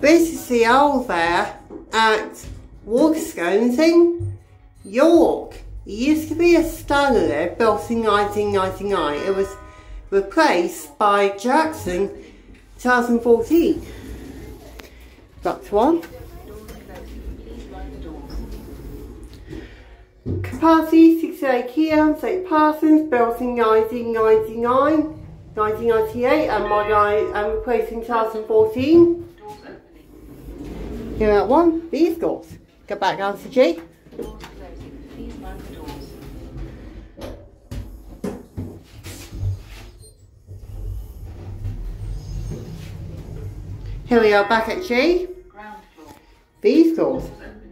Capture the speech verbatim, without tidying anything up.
This is the owl there at Waterscones, York. It used to be a Stannah there, built in nineteen ninety-nine. It was replaced by Jackson twenty fourteen. That's one. Capacity sixty-eight kilograms, Saint Parsons, built in nineteen ninety-nine, nineteen ninety-eight, and modern and replaced in twenty fourteen. Hear that one? These doors. Go back down to G. Here we are back at G. These doors.